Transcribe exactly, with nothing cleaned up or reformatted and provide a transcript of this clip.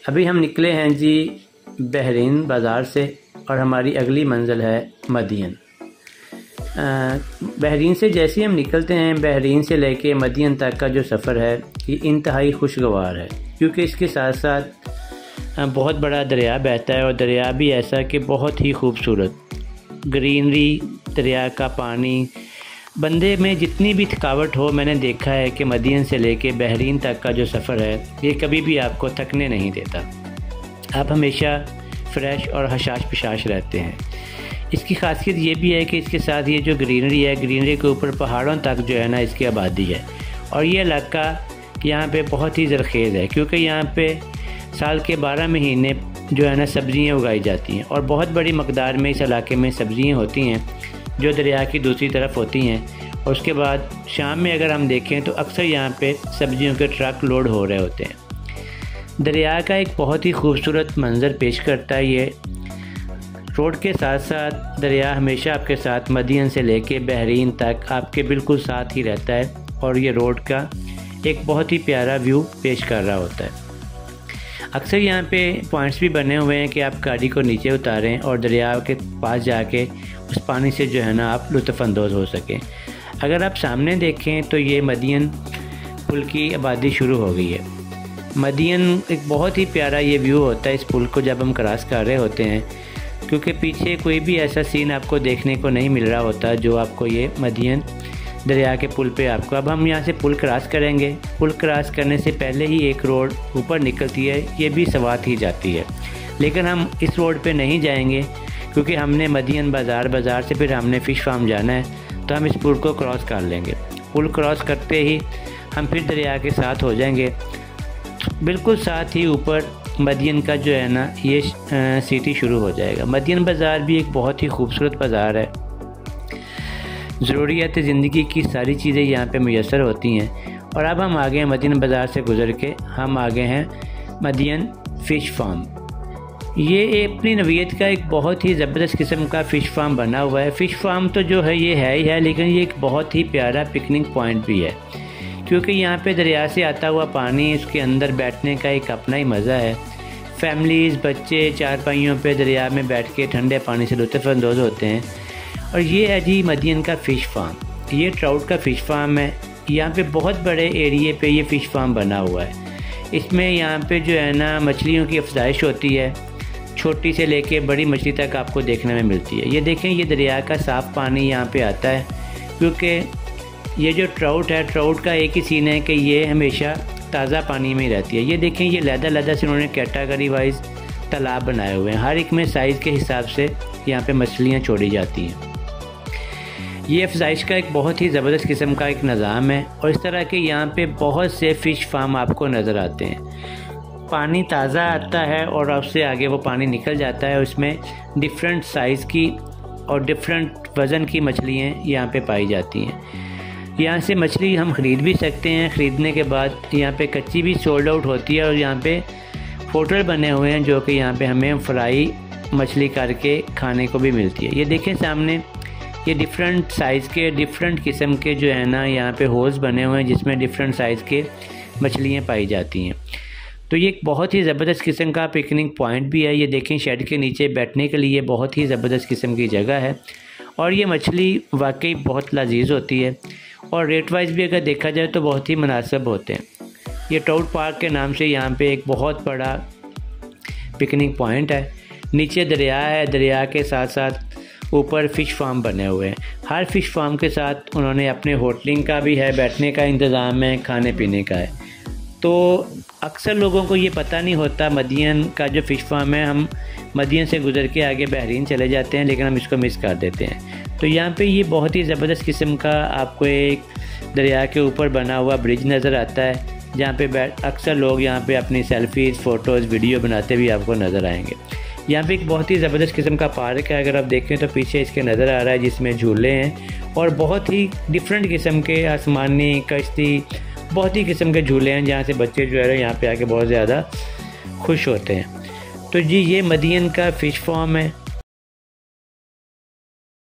अभी हम निकले हैं जी बहरीन बाज़ार से और हमारी अगली मंजिल है मदीन। बहरीन से जैसे ही हम निकलते हैं, बहरीन से लेके मदीन तक का जो सफ़र है ये इंतहाई खुशगवार है, क्योंकि इसके साथ साथ बहुत बड़ा दरिया बहता है और दरिया भी ऐसा कि बहुत ही खूबसूरत ग्रीनरी, दरिया का पानी। बंदे में जितनी भी थकावट हो, मैंने देखा है कि मदीन से लेके बहरीन तक का जो सफ़र है ये कभी भी आपको थकने नहीं देता। आप हमेशा फ़्रेश और हशाश पिशाश रहते हैं। इसकी खासियत ये भी है कि इसके साथ ये जो ग्रीनरी है, ग्रीनरी के ऊपर पहाड़ों तक जो है ना इसकी आबादी है। और ये इलाका यहाँ पे बहुत ही ज़रखेज़ है, क्योंकि यहाँ पे साल के बारह महीने जो है ना सब्ज़ियाँ उगाई जाती हैं और बहुत बड़ी मकदार में इस इलाके में सब्ज़ियाँ होती हैं जो दरिया की दूसरी तरफ होती हैं। और उसके बाद शाम में अगर हम देखें तो अक्सर यहाँ पे सब्ज़ियों के ट्रक लोड हो रहे होते हैं। दरिया का एक बहुत ही खूबसूरत मंज़र पेश करता है ये। रोड के साथ साथ दरिया हमेशा आपके साथ मदीन से लेके बहरीन तक आपके बिल्कुल साथ ही रहता है और ये रोड का एक बहुत ही प्यारा व्यू पेश कर रहा होता है। अक्सर यहाँ पे पॉइंट्स भी बने हुए हैं कि आप गाड़ी को नीचे उतारें और दरिया के पास जाके उस पानी से जो है ना आप लुत्फ़अंदोज़ हो सकें। अगर आप सामने देखें तो ये मदीन पुल की आबादी शुरू हो गई है। मदीन एक बहुत ही प्यारा ये व्यू होता है इस पुल को जब हम क्रॉस कर रहे होते हैं, क्योंकि पीछे कोई भी ऐसा सीन आपको देखने को नहीं मिल रहा होता जो आपको ये मदीन दरिया के पुल पे आपको। अब हम यहाँ से पुल क्रॉस करेंगे। पुल क्रॉस करने से पहले ही एक रोड ऊपर निकलती है, ये भी सवात ही जाती है, लेकिन हम इस रोड पे नहीं जाएंगे क्योंकि हमने मदीन बाज़ार बाज़ार से फिर हमने फ़िश फार्म जाना है, तो हम इस पुल को क्रॉस कर लेंगे। पुल क्रॉस करते ही हम फिर दरिया के साथ हो जाएंगे। बिल्कुल साथ ही ऊपर मदीन का जो है ना ये सिटी शुरू हो जाएगा। मदीन बाज़ार भी एक बहुत ही खूबसूरत बाज़ार है। ज़रूरियात ज़िंदगी की सारी चीज़ें यहाँ पे मुयस्सर होती हैं। और अब हम आ गए हैं मदीन बाज़ार से गुज़र के, हम आ गए हैं मदीन फ़िश फार्म। ये अपनी नवीयत का एक बहुत ही ज़बरदस्त किस्म का फ़िश फार्म बना हुआ है। फ़िश फार्म तो जो है ये है ही है, लेकिन ये एक बहुत ही प्यारा पिकनिक पॉइंट भी है, क्योंकि यहाँ पे दरिया से आता हुआ पानी, इसके अंदर बैठने का एक अपना ही मज़ा है। फैमिलीज़, बच्चे चारपाइयों पे दरिया में बैठ के ठंडे पानी से लुत्फ़अंदोज़ होते हैं। और ये है जी मदीन का फ़िश फार्म। ये ट्राउट का फ़िश फार्म है। यहाँ पे बहुत बड़े एरिए पे ये फ़िश फार्म बना हुआ है। इसमें यहाँ पे जो है ना मछलियों की अफजाइश होती है, छोटी से लेके बड़ी मछली तक आपको देखने में मिलती है। ये देखें, ये दरिया का साफ़ पानी यहाँ पे आता है, क्योंकि ये जो ट्राउट है, ट्राउट का एक ही सीन है कि ये हमेशा ताज़ा पानी में ही रहती है। ये देखें, ये लहदा-लहदा से उन्होंने कैटेगरी वाइज तालाब बनाए हुए हैं। हर एक में साइज़ के हिसाब से यहाँ पे मछलियाँ छोड़ी जाती हैं। ये अफजाइश का एक बहुत ही ज़बरदस्त किस्म का एक निज़ाम है और इस तरह के यहाँ पे बहुत से फ़िश फार्म आपको नज़र आते हैं। पानी ताज़ा आता है और उससे आगे वो पानी निकल जाता है। उसमें डिफरेंट साइज़ की और डिफरेंट वज़न की मछलियाँ यहाँ पे पाई जाती हैं। यहाँ से मछली हम ख़रीद भी सकते हैं। ख़रीदने के बाद यहाँ पे कच्ची भी सोल्ड आउट होती है और यहाँ पे होटल बने हुए हैं जो कि यहाँ पे हमें फ्राई मछली करके खाने को भी मिलती है। ये देखें सामने, ये डिफरेंट साइज़ के, डिफरेंट किस्म के जो है ना यहाँ पे होल्स बने हुए हैं जिसमें डिफरेंट साइज़ के मछलियाँ पाई जाती हैं। तो ये एक बहुत ही ज़बरदस्त किस्म का पिकनिक पॉइंट भी है। ये देखें, शेड के नीचे बैठने के लिए बहुत ही ज़बरदस्त किस्म की जगह है और ये मछली वाकई बहुत लजीज़ होती है और रेट वाइज भी अगर देखा जाए तो बहुत ही मुनासिब होते हैं। ये ट्राउट पार्क के नाम से यहाँ पे एक बहुत बड़ा पिकनिक पॉइंट है। नीचे दरिया है, दरिया के साथ साथ ऊपर फ़िश फार्म बने हुए हैं। हर फ़िश फार्म के साथ उन्होंने अपने होटलिंग का भी है, बैठने का इंतज़ाम है, खाने पीने का है। तो अक्सर लोगों को ये पता नहीं होता मदीन का जो फ़िश फार्म है। हम मदीन से गुज़र के आगे बहरीन चले जाते हैं, लेकिन हम इसको मिस कर देते हैं। तो यहाँ पे ये बहुत ही ज़बरदस्त किस्म का आपको एक दरिया के ऊपर बना हुआ ब्रिज नज़र आता है, जहाँ पे बैठ अक्सर लोग यहाँ पे अपनी सेल्फ़ीज़, फ़ोटोज़, वीडियो बनाते भी आपको नज़र आएंगे। यहाँ पे एक बहुत ही ज़बरदस्त किस्म का पार्क है। अगर आप देखें तो पीछे इसके नज़र आ रहा है, जिसमें झूले हैं और बहुत ही डिफरेंट किस्म के आसमानी, कश्ती, बहुत ही किस्म के झूले हैं जहाँ से बच्चे जो है यहाँ पे आके बहुत ज़्यादा खुश होते हैं। तो जी ये मदीन का फ़िश फार्म है।